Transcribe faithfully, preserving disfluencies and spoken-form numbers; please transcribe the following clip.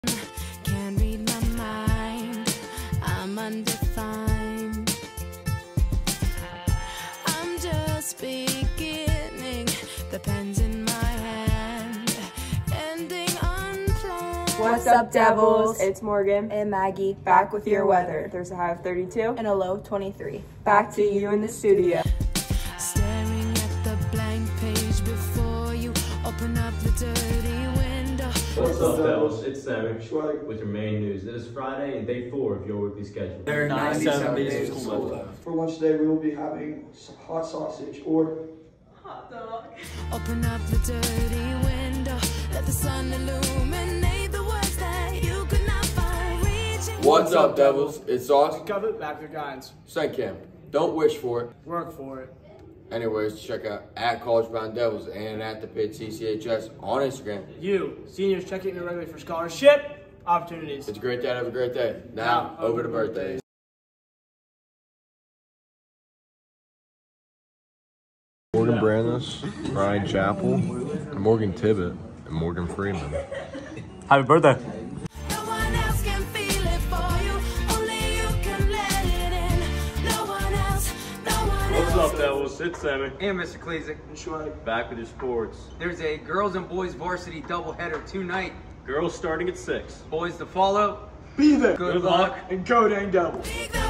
Can't read my mind, I'm undefined. I'm just beginning, the pen's in my hand, ending unplanned. What's up, Devils? It's Morgan And Maggie. back with your weather. There's a high of thirty-two. And a low of twenty-three. Back to you in the studio. Staring at the blank page before you, open up the dirty window. What's up, Devils? It's Sammy with your main news. It is Friday and day four of your weekly schedule. There are ninety-seven days of school left. For lunch today, we will be having some hot sausage or Hot dog. Open up the dirty window, let the sun illuminate the words that you could not find. Reaching What's up, Devils? It's Sauce. Cover it back with guidance. Second, don't wish for it. Work for it. Anyways, check out at College Bound Devils and at the Pit C C H S on Instagram. You, seniors, check in regularly for scholarship opportunities. It's a great day. Have a great day. Now, over to birthdays. Morgan Brandis, Ryan Chappell, Morgan Tibbet, and Morgan Freeman. Happy birthday. no one else can feel it for you, only you can let it in. No one else, no one else. What's up, Devils? It's Sammy. And Mister Klezek. Back with your sports. There's a girls and boys varsity doubleheader tonight. Girls starting at six. Boys to follow. Be there. Good luck. And go dang Devils. Big